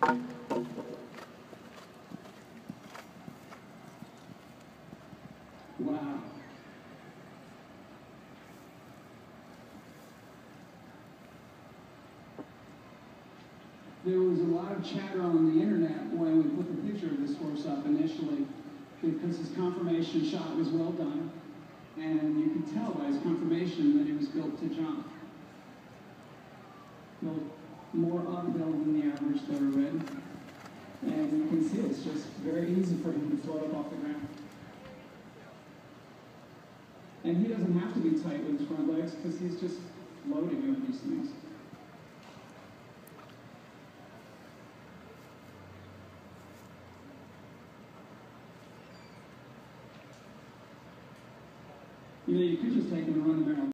Wow. There was a lot of chatter on the internet when we put the picture of this horse up initially, because his conformation shot was well done, and you could tell by his conformation that he was built to jump. Built more uphill than the average Thoroughbred, and you can see it's just very easy for him to float up off the ground. And he doesn't have to be tight with his front legs because he's just floating over these things. You know, you could just take him and run the barrel.